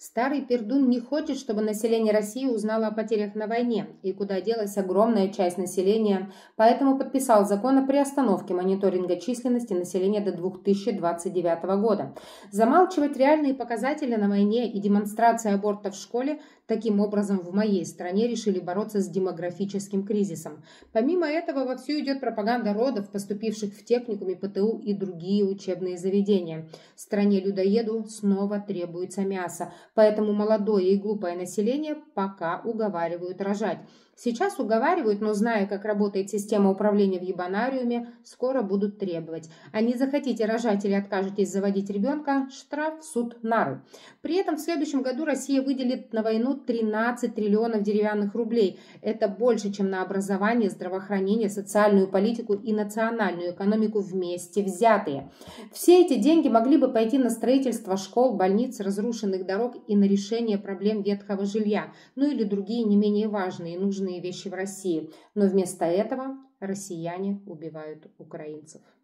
Старый пердун не хочет, чтобы население России узнало о потерях на войне и куда делась огромная часть населения, поэтому подписал закон о приостановке мониторинга численности населения до 2029 года. Замалчивать реальные показатели на войне и демонстрация абортов в школе таким образом в моей стране решили бороться с демографическим кризисом. Помимо этого вовсю идет пропаганда родов, поступивших в техникуме, ПТУ и другие учебные заведения. Стране-людоеду снова требуется мясо. Поэтому молодое и глупое население пока уговаривают рожать. Сейчас уговаривают, но зная, как работает система управления в ебанариуме, скоро будут требовать. А не захотите рожать или откажетесь заводить ребенка – штраф, суд, нары. При этом в следующем году Россия выделит на войну 13 триллионов деревянных рублей. Это больше, чем на образование, здравоохранение, социальную политику и национальную экономику вместе взятые. Все эти деньги могли бы пойти на строительство школ, больниц, разрушенных дорог и на решение проблем ветхого жилья, ну или другие не менее важные и нужные вещи в России. Но вместо этого россияне убивают украинцев.